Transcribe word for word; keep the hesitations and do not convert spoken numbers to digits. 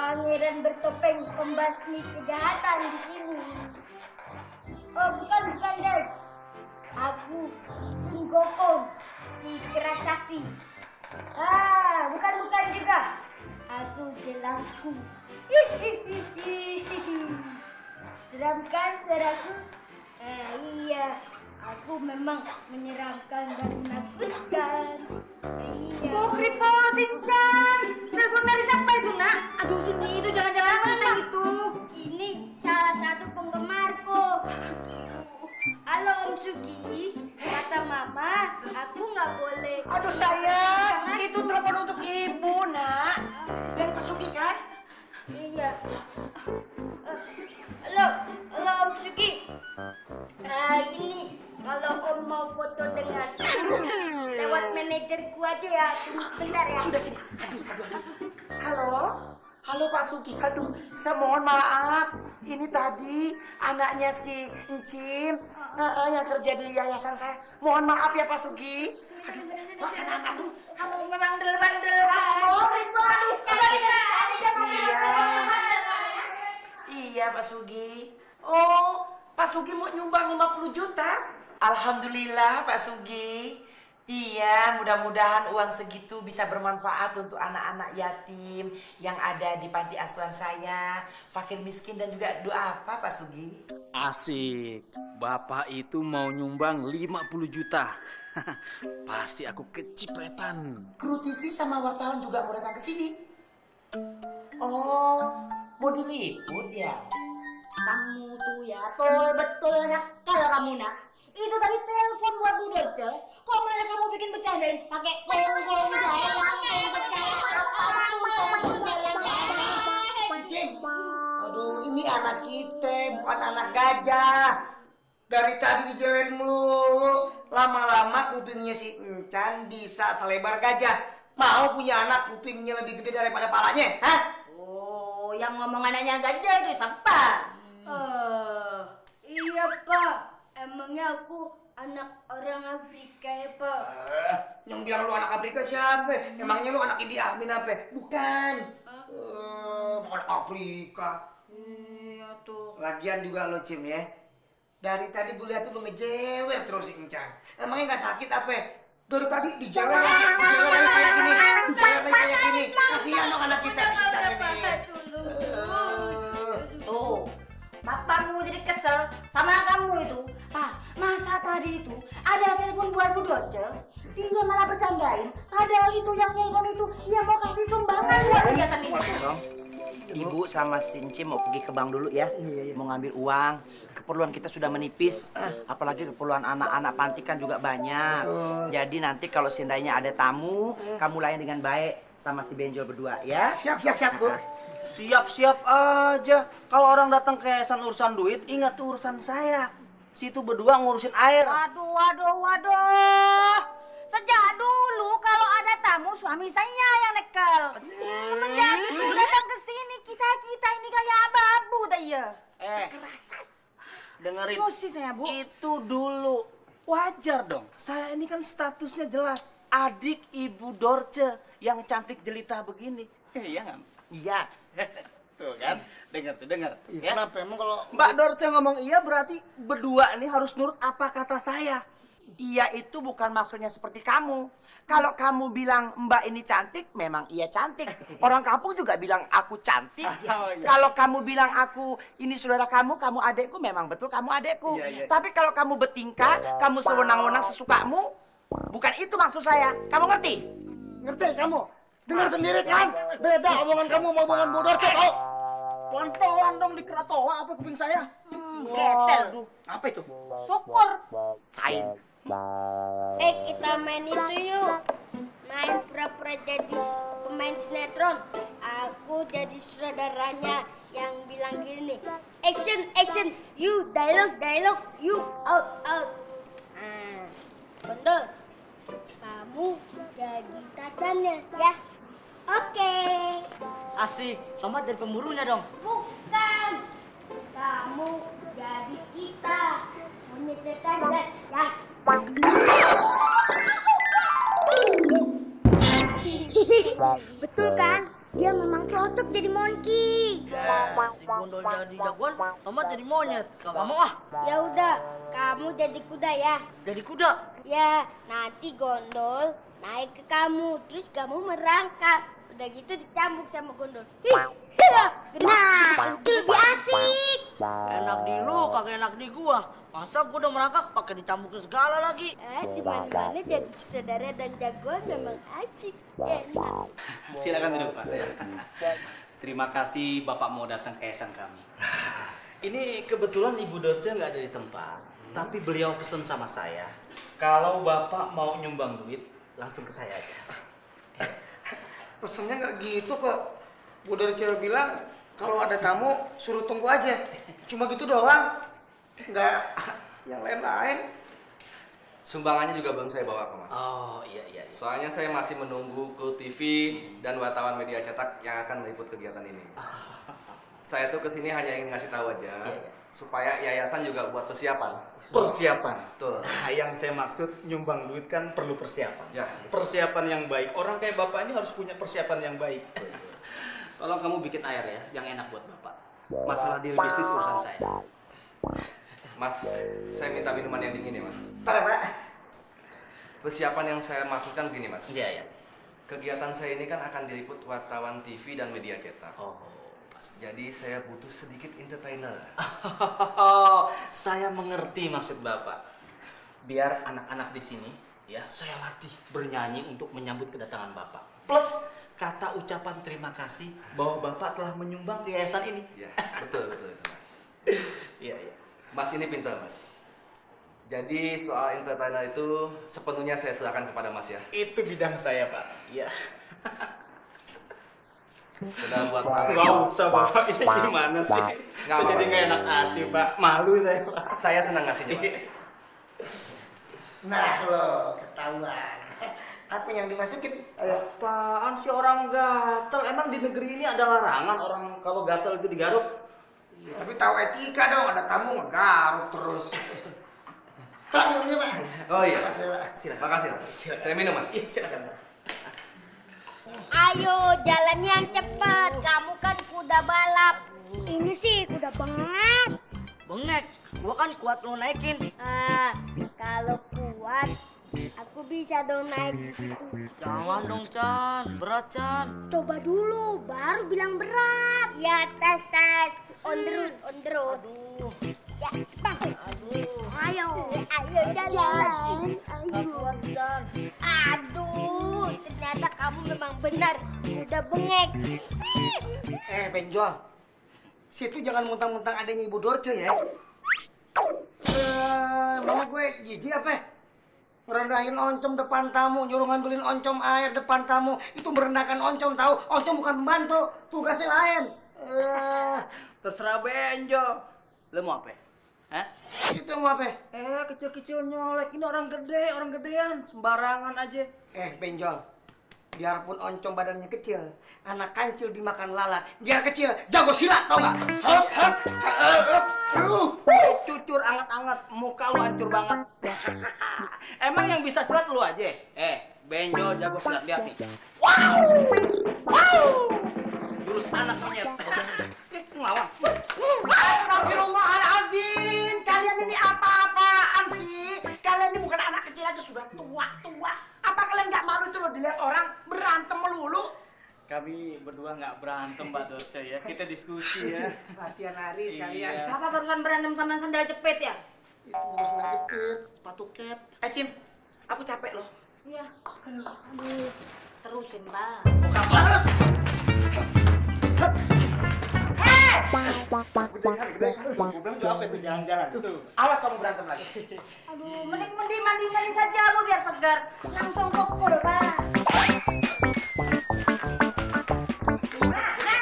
pangeran bertopeng pembasmi kejahatan di sini. Oh, bukan, bukan, deh. Aku Sun Gokong, si keras sakti. Ah, bukan, bukan juga. Aku jelangku. Seram kan suaraku? Eh, iya. Aku memang menyeramkan dan menakutkan. Eh, iya. Oh, Kripo, Sinchan. Telepon dari siapa itu, nak? Aduh, Cindy, itu jangan-jangan apa tentang itu? Ini salah satu penggemarku. Halo Om Sugi, kata Mama, aku nggak boleh. Aduh sayang, itu telepon untuk ibu, nak. Dari Pak Sugi kan? Iya. Uh, halo, halo Om Sugi. Uh, ini kalau Om mau foto dengan lewat manajerku aja ya. Bentar ya. Sudah sini. Aduh, aduh, aduh. Halo, halo Pak Sugi. Aduh, saya mohon maaf. Ini tadi anaknya si Encim uh, uh, yang kerja di yayasan saya. Mohon maaf ya Pak Sugi. Aduh, laksana anakmu. Kamu memang bandel-bandel. Oh, Rizwa, aduh. Iya. Iya Pak Sugi. Oh, Pak Sugi mau nyumbang lima puluh juta? Alhamdulillah Pak Sugi. Iya, mudah-mudahan uang segitu bisa bermanfaat untuk anak-anak yatim yang ada di panti asuhan saya, fakir miskin dan juga duafa Pak Sugi. Asik, Bapak itu mau nyumbang lima puluh juta. Pasti aku kecipretan. Kru T V sama wartawan juga mau datang ke sini. Oh, mau diliput ya? Kamu tuh ya, betul-betul nakal kamu, nak. Itu tadi telepon buat Bu Dorce. Kok malah kamu bikin bercandain pakai gong-gong jalan, gong Cing, aduh ini anak kita, bukan anak gajah. Dari tadi dijewerin mulu. Lama-lama kupingnya si Encan bisa selebar gajah. Mau punya anak kupingnya lebih gede daripada palanya, hah? Oh, yang ngomong anaknya gajah itu siapa? Uh, iya Pak, emangnya aku anak orang Afrika ya Pak? Uh, yang bilang lu anak Afrika siapa? Emangnya lu anak Idi Amin apa? Bukan. Uh, bukan Afrika. Iya tuh. Lagian juga lo Cim ya. Dari tadi gue lihat lu ngejewer terus si Encan. Emangnya nggak sakit apa? Dari tadi dijewer lagi, dijewer lagi kayak gini, dijewer lagi kayak gini. Kasihan dong anak kita, kita ini. Tuh, bapakmu jadi kesel sama kamu itu. Pak, masa tadi itu ada telepon buat Bu Dorce, dia malah bercandain. Padahal itu yang telepon itu dia mau kasih sumbangan buat kegiatan itu. Ibu sama Sinci mau pergi ke bank dulu ya, iya, iya. Mau ngambil uang. Keperluan kita sudah menipis, apalagi keperluan anak-anak panti kan juga banyak. Uh. Jadi nanti kalau seandainya ada tamu, uh. kamu layan dengan baik sama si Benjol berdua ya. Siap, siap, siap, Bu. Siap-siap aja. Kalau orang datang ke yayasan urusan duit, ingat tuh urusan saya. Situ berdua ngurusin air. Waduh, waduh, waduh. Sejak dulu kalau ada tamu suami saya yang nekel. Semenjak itu datang ke sini kita-kita ini kayak abu-abu dah ya. Eh, dengerin. Emosi saya, Bu. Itu dulu. Wajar dong. Saya ini kan statusnya jelas. Adik Ibu Dorce yang cantik jelita begini. Iya kan? Iya. Tuh kan, dengar tuh, dengar. Ya. Kenapa emang kalau Mbak Dorce ngomong iya berarti berdua ini harus nurut apa kata saya. Iya itu bukan maksudnya seperti kamu. Kalau kamu bilang Mbak ini cantik, memang iya cantik. Orang kampung juga bilang aku cantik. Oh, iya. Kalau kamu bilang aku ini saudara kamu, kamu adekku, memang betul kamu adekku. Iya, iya. Tapi kalau kamu bertingkah, kamu sewenang-wenang sesukamu, bukan itu maksud saya. Kamu ngerti? ngerti kamu? Dengar sendiri kan? Beda omongan kamu sama omongan Bu Dorce tau? Pelan-pelan dong dikira toa apa kuping saya. Getel. Apa itu? Syukur. Sain. Eh, kita main itu yuk. Main pura-pura jadi pemain sinetron. Aku jadi saudaranya yang bilang gini. Action, action. You dialogue, dialogue. You out, out. Nah, Bondol. Kamu jadi tasannya, ya? Oke. Asik, Tomat dari pemburunya dong. Bukan. Kamu jadi kita. Menyetirkan ya. Betul kan? Dia memang cocok jadi monkey. Ya, si Gondol jadi jagoan, Mama jadi monyet. Kagak mau ah. Ya udah, kamu jadi kuda ya. Jadi kuda. Ya, nanti Gondol naik ke kamu, terus kamu merangkak. Udah gitu dicambuk sama Gondol. Hih, hih, nah, itu lebih asik. Enak di lu, kagak enak di gua. Masa gua udah merangkak pakai dicambukin segala lagi. Eh, di mana-mana jadi saudara dan jagoan memang asik. Enak. Silakan duduk, Pak. Terima kasih Bapak mau datang ke yayasan kami. Ini kebetulan Ibu Dorce nggak ada di tempat, tapi beliau pesan sama saya. Kalau Bapak mau nyumbang duit, langsung ke saya aja. Pesennya nggak gitu kok. Bu Dorce bilang kalau ada tamu suruh tunggu aja. Cuma gitu doang. Nggak yang lain-lain. Sumbangannya juga belum saya bawa ke Mas. Oh iya iya. iya. Soalnya saya masih menunggu Kul T V dan wartawan media cetak yang akan meliput kegiatan ini. Saya tuh kesini hanya ingin ngasih tahu aja, Iya, iya. supaya yayasan juga buat persiapan. Persiapan. Betul. Nah, yang saya maksud nyumbang duit kan perlu persiapan. Ya. Persiapan yang baik. Orang kayak Bapak ini harus punya persiapan yang baik. Tolong kamu bikin air ya, yang enak buat Bapak. Masalah deal bisnis urusan saya. Mas, saya minta minuman yang dingin ya Mas. Pak, Pak. Persiapan yang saya maksudkan begini Mas. Iya ya. Kegiatan saya ini kan akan diliput wartawan T V dan media cetak. Oh. Jadi saya butuh sedikit entertainer. Saya mengerti maksud Bapak. Biar anak-anak di sini ya saya latih bernyanyi untuk menyambut kedatangan Bapak. Plus kata ucapan terima kasih bahwa Bapak telah menyumbang ke yayasan ini. Ya, betul betul itu, Mas. Iya iya. Mas ini pintar Mas. Jadi soal entertainer itu sepenuhnya saya serahkan kepada Mas ya. Itu bidang saya Pak. Iya. Sudah buat Mas. Gak usah Bapak, ini gimana sih? Nggak Saya jadi apa-apa. gak enak hati Pak. Malu saya Pak. Saya senang ngasihnya Mas. Nah lo ketahuan. Apa yang dimasukin? Ayo. Apaan sih orang gatel? Emang di negeri ini ada larangan orang kalau gatel itu digaruk? Tapi tahu etika dong, ada tamu ngegaruk terus. Pak, minumnya Pak. Oh iya. Makasih, Pak. Silakan. Makasih Mas. Silakan. Saya minum Mas. Iya, silakan Pak. Ayo, jalan yang cepat. Kamu kan kuda balap. Ini sih kuda banget. Bengek, gua kan kuat lu naikin. Ah, kalau kuat, aku bisa dong naik gitu. Jangan dong Chan, berat Chan. Coba dulu, baru bilang berat. Ya, tes tes. On the road, on the road. Aduh, Ya, bang. aduh. Ayo, ayo jalan. Gak kuat Chan. Aduh, ternyata kamu memang benar. Udah bengek. Eh, benjol. Situ jangan muntang-muntang adanya Ibu Dorce ya. Eh, mana gue jijik apa? Merendahin oncom depan tamu, nyuruh ngambilin oncom air depan tamu. Itu merendahkan oncom tahu. Oncom bukan pembantu, tugasnya lain. Eh, Terserah benjol. Lu mau apa? Hah? situ mau apa? Eh, kecil-kecil nyolek. Ini orang gede, orang gedean. Sembarangan aja. Eh, benjol. Biarpun oncom badannya kecil, anak kancil dimakan lalat. Biar kecil, jago silat tau gak? Hop, hop, hop, hop. Aduh. Cucur anget-anget, muka lu hancur banget. Emang yang bisa silat lu aja? Eh, benjol jago silat, lihat nih. Wow! Wow! Jurus anak monyet. Eh, ngelawan. Astagfirullahaladzim. Kalian ini apa-apaan sih? Kalian ini bukan anak kecil aja, sudah tua-tua. Apa kalian nggak malu itu loh dilihat orang berantem melulu? Kami berdua nggak berantem, Mbak Dorce ya. Kita diskusi ya. Latihan hari sekalian. Iya. Apa barusan berantem sama sandal jepit ya? Itu mau sandal jepit, sepatu cat. Eh, Cim, aku capek loh. Iya. Aduh, terusin Bang. Gue bilang tuh apa itu jangan-jangan. Tuh. Awas kamu berantem lagi. Aduh, mending mending mandi-mandi saja lu biar segar. Langsung pukul, Bang.